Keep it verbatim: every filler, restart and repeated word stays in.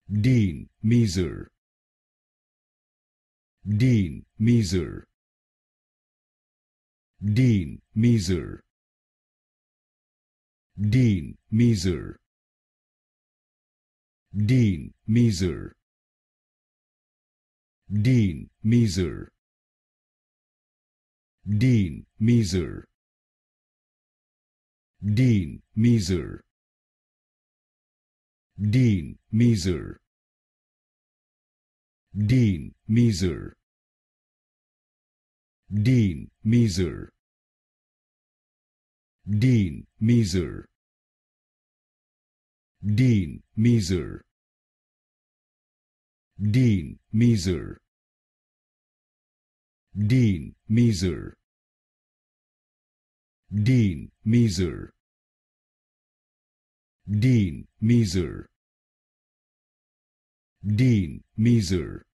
Dean, Measor. Dean, Measor. Dean, Measor. Dean, Measor. Dean, Measor. Dean, Measor. Dean, Measor. Dean, Measor. Dean, Measor. Dean, Measor. Dean, Measor. Dean, Measor. Dean, Measor. Dean, Measor. Dean, Measor. Dean, Measor. Dean, Measor. Dean, Measor.